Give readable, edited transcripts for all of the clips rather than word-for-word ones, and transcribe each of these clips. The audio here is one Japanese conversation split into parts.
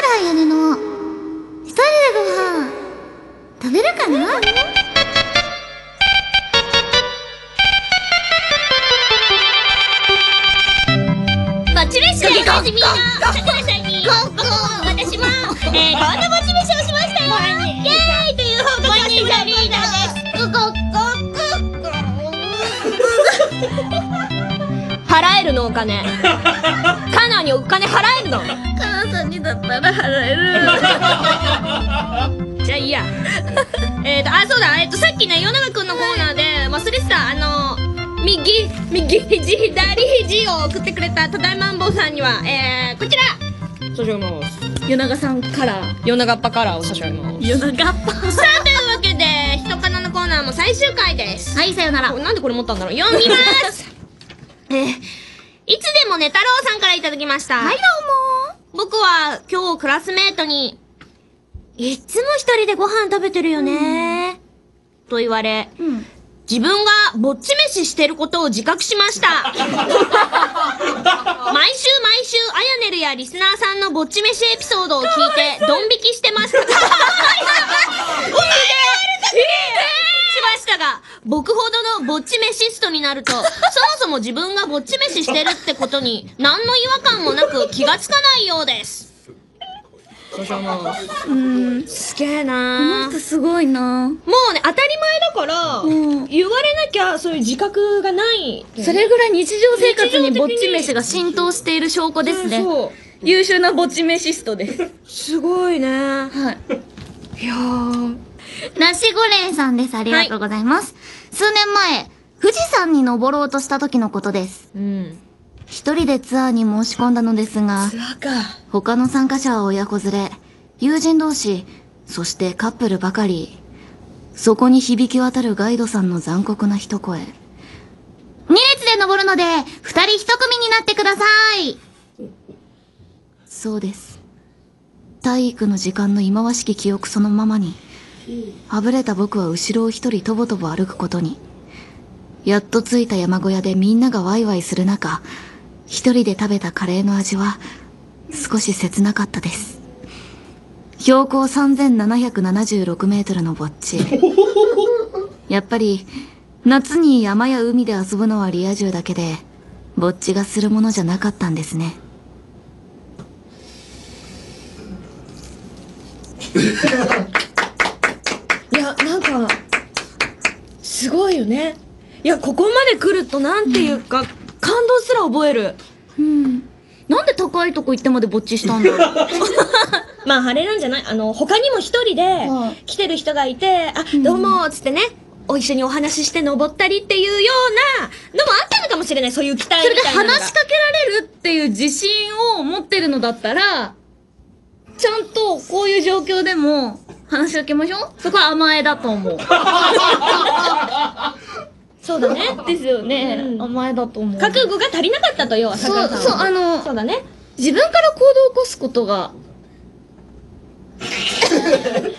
ら屋根の一人でご飯食べるかな。 ぼっち飯でおなじみのさくらさんに私もこんなぼっち飯をしましたよ。イエーイという報告をしてもらうリーダーです。払えるのお金。カナにお金払えるの。 母さんにだったら払える。 じゃあいいや。そうだ、さっきね、与永くんのコーナーで忘れてた、右肘、左肘を送ってくれたただいまんぼうさんには、こちら差し上げます。 与永さんから。 与永っぱカラーを差し上げます。 与永っぱ。 さあ、というわけで、ひとかなのコーナーも最終回です。 はい、さよなら。 なんでこれ持ったんだろう。読みます。いつでもね太郎さんからいただきました。 はい、どうも。僕は今日クラスメートに、いつも一人でご飯食べてるよね、と言われ、自分がぼっち飯してることを自覚しました。毎週、あやねるやリスナーさんのぼっち飯エピソードを聞いて、ドン引きしてました。しましたが、僕ほどのぼっち飯ストになると、そもそも自分がぼっち飯してるってことに何の違和感もなく気がつかないようです。すげえなー。すごいなー。 もうね、当たり前だから、言われなきゃそういう自覚がない。 それぐらい日常生活にぼっち飯が浸透している証拠ですね。 そう。 優秀なぼっち飯ストです。 すごいね。 はい。 いやー。 ナシゴレンさんです。ありがとうございます。数年前、富士山に登ろうとした時のことです。一人でツアーに申し込んだのですが、他の参加者は親子連れ、友人同士、そしてカップルばかり。そこに響き渡るガイドさんの残酷な一声。2列で登るので、2人1組になってください。そうです。体育の時間の忌まわしき記憶そのままに、はぶれた僕は後ろを一人とぼとぼ歩くことに。やっと着いた山小屋でみんながワイワイする中、一人で食べたカレーの味は少し切なかったです。標高3776メートルのぼっち。やっぱり夏に山や海で遊ぶのはリア充だけで、ぼっちがするものじゃなかったんですね。 いや、なんか、すごいよね。いや、ここまで来るとなんていうか、感動すら覚える。 なんで高いとこ行ってまでぼっちしたんだろう。 まあ、あれなんじゃない？他にも一人で来てる人がいて、どうも、つってね、一緒にお話しして登ったりっていうようなのもあったのかもしれない。そういう期待みたいなのが。 それで話しかけられるっていう自信を持ってるのだったら、ちゃんとこういう状況でも話しかけましょう。そこは甘えだと思う。 そうだね。 ですよね。甘えだと思う。 覚悟が足りなかったと、要は、 そう、 そうだね。 自分から行動を起こすことが。パイセンが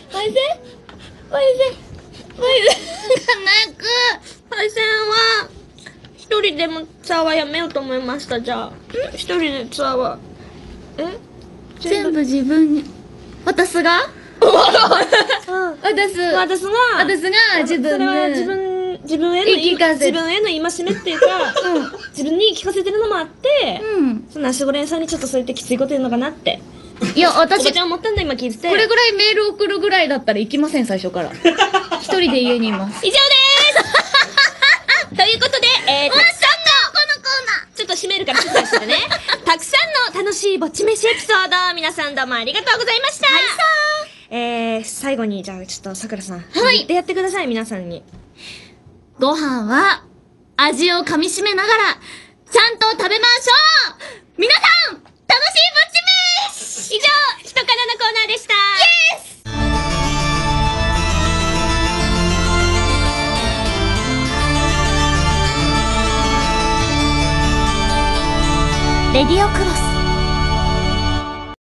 泣く。 パイセンは、一人でもツアーはやめようと思いました、じゃあ。一人でツアーは。 全部自分に。私が私が自分それは自分への戒めっていうか、自分に聞かせてるのもあって、ナシゴレンさんにちょっとそうやってきついこと言うのかなって。 いや、私、 おばちゃん思ったんだ、今聞いてて。 これぐらいメール送るぐらいだったら行きません、最初から。一人で家にいます。 以上でーすということで、たくさんの、このコーナーちょっと閉めるから静かにしてね。たくさんの楽しいぼっち飯エピソード、皆さんどうもありがとうございました。最後に、じゃあちょっとさくらさん。はい。でやってください、皆さんに。 ご飯は、味を噛み締めながら、ちゃんと食べましょう。皆さん、楽しいぼっち飯。 以上、ひとかなのコーナーでした。イエスレディオクロス。